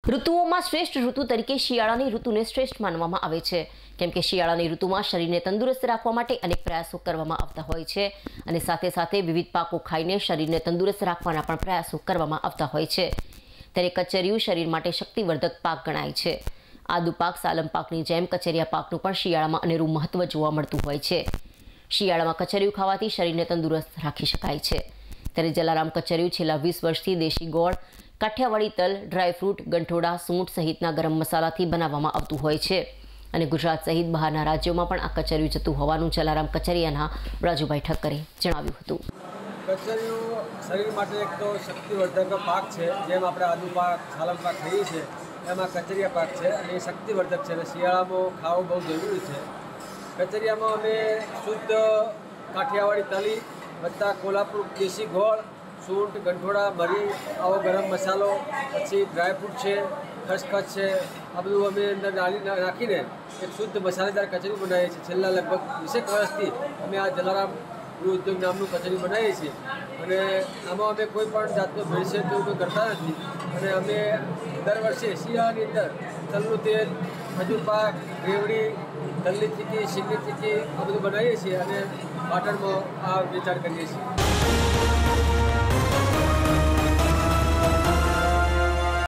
ઋતુઓમાં શ્રેષ્ઠ ઋતુ તરીકે શિયાળાની ઋતુને શ્રેષ્ઠ માનવામાં આવે છે, કેમ કે શિયાળાની ઋતુમાં શરીરને તંદુરસ્ત રાખવા માટે અનેક પ્રયાસો કરવામાં આવતા હોય છે અને સાથે સાથે વિવિધ પાકો ખાઈને શરીરને તંદુરસ્ત રાખવાના પણ પ્રયાસો કરવામાં આવતા હોય છે। ત્યારે કચરિયું શરીર માટે શક્તિવર્ધક પાક ગણાય છે। આદુ પાક સાલમ પાકની જેમ કચરિયા પાકનું પણ શિયાળામાં અનેરું મહત્વ જોવા મળતું હોય છે। શિયાળામાં કચરિયું ખાવાથી શરીરને તંદુરસ્ત રાખી શકાય છે। ત્યારે જલારામ કચરિયું છેલ્લા 20 વર્ષથી દેશી ગોળ, કાઠિયાવાડી તલ, ડ્રાયફ્રૂટ, ગંઠોડા, સૂંઠ સહિતના ગરમ મસાલાથી બનાવવામાં આવતું હોય છે અને ગુજરાત સહિત બહારના રાજ્યોમાં પણ આ કચરિયું જતું હોવાનું જલારામ કચરિયાના રાજુભાઈ ઠક્કરે જણાવ્યું હતું। કચરિયું શરીર માટે એક તો શક્તિવર્ધક પાક છે, જેમ આપણે આદુ પાક, સાલમ પાક ખાઈએ છીએ એમાં કચરિયા પાક છે અને એ શક્તિવર્ધક છે અને શિયાળામાં ખાવું બહુ જરૂરી છે। કચરિયામાં અમે શુદ્ધ કાઠિયાવાડી તલી વત્તા કોલ્હાપુર દેશી ગોળ, સૂંઠ, ગંઠોડા, મરી, આવો ગરમ મસાલો, પછી ડ્રાયફ્રૂટ છે, ખસખસ છે, આ બધું અમે અંદર નાખીને એક શુદ્ધ મસાલેદાર કચરિયું બનાવીએ છીએ। છેલ્લા લગભગ 20 વર્ષથી અમે આ જલારામ ગૃહ ઉદ્યોગ નામનું કચરિયું બનાવીએ છીએ અને આમાં અમે કોઈ પણ જાતનો ભેળસેળ કે એવું કરતા નથી અને અમે દર વર્ષે શિયાળાની અંદર તલનું તેલ, ખજૂર પાક, રેવડી, તલની ચીકી, શીંગની ચીકી આ બધું બનાવીએ છીએ અને પાટણમાં આ વેચાણ કરીએ છીએ।